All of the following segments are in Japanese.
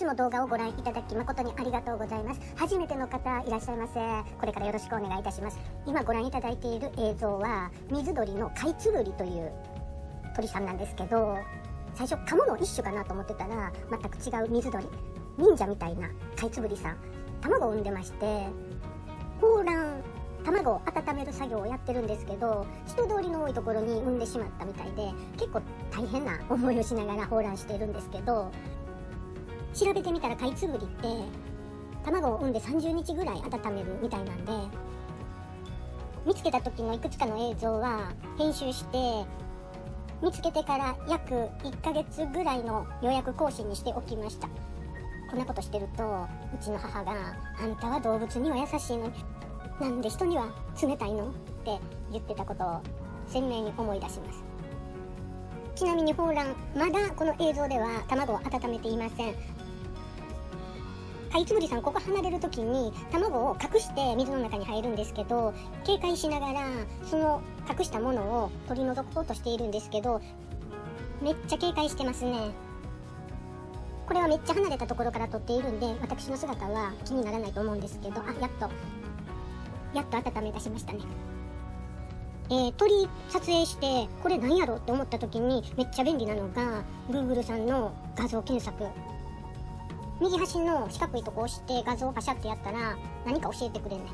つも動画をご覧いただき誠にありがとうございます。初めての方いらっしゃいませ。これからよろしくお願いいたします。今ご覧いただいている映像は水鳥のカイツブリという鳥さんなんですけど、最初カモの一種かなと思ってたら全く違う水鳥、忍者みたいなカイツブリさん、卵を産んでまして、抱卵、卵を温める作業をやってるんですけど、人通りの多いところに産んでしまったみたいで、結構大変な思いをしながら抱卵してるんですけど、調べてみたらカイツブリって卵を産んで30日ぐらい温めるみたいなんで、見つけた時のいくつかの映像は編集して見つけてから約1ヶ月ぐらいの予約更新にしておきました。こんなことしてるとうちの母が「あんたは動物には優しいのになんで人には冷たいの?」って言ってたことを鮮明に思い出します。ちなみに抱卵、まだこの映像では卵を温めていません。カイツブリさんここ離れる時に卵を隠して水の中に入るんですけど、警戒しながらその隠したものを取り除こうとしているんですけど、めっちゃ警戒してますね。これはめっちゃ離れたところから撮っているんで、私の姿は気にならないと思うんですけど、やっと温め出しましたね。鳥撮影してこれ何やろって思った時にめっちゃ便利なのが Google さんの画像検索。右端の四角いとこ押して画像をパシャってやったら何か教えてくれんねん。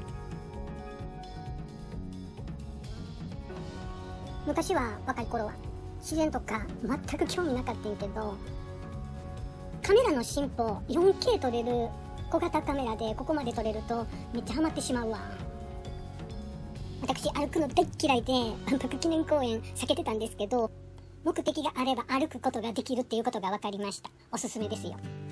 昔は若い頃は自然とか全く興味なかったんけど、カメラの進歩 4K 撮れる小型カメラでここまで撮れるとめっちゃハマってしまうわ。私歩くの大っ嫌いで万博記念公園避けてたんですけど、目的があれば歩くことができるっていうことが分かりました。おすすめですよ。